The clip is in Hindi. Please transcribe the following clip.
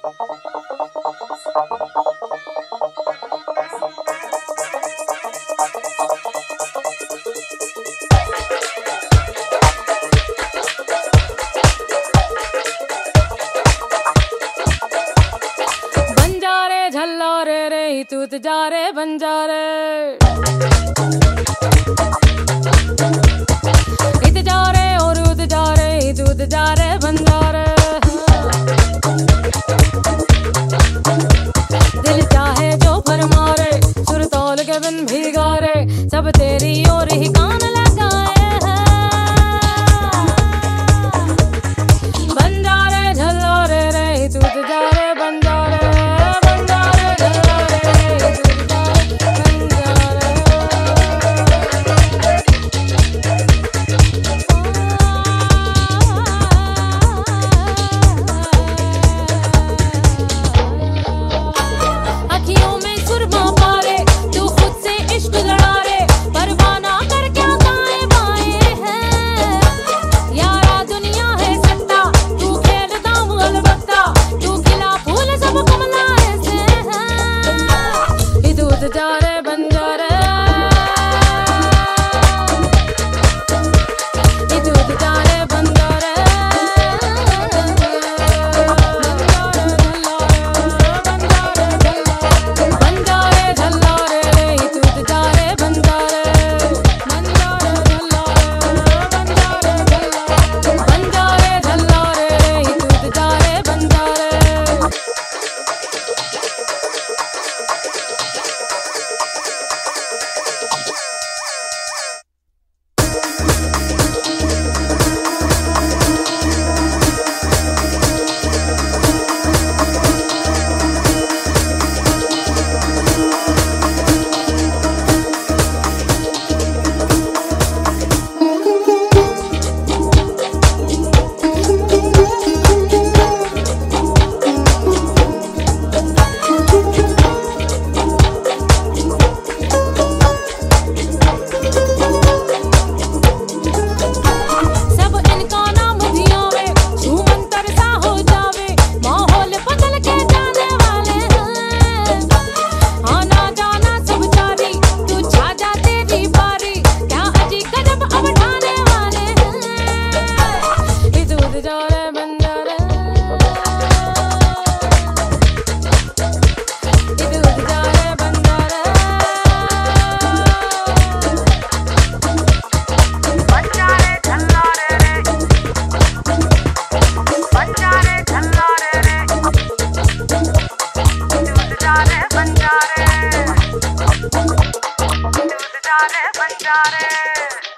बंजारे झल्लारे रे तूत जा रे बंजारे इत जा रे और उत जा रे तूत जा रे बंजारे दिल चाहे जो फरमारे सुर तौल के बिन भीगारे सब तेरी ओर ही कान लगाए हैं बंजारे झल्लारे रे तूत जा रे बंजारे बंजारे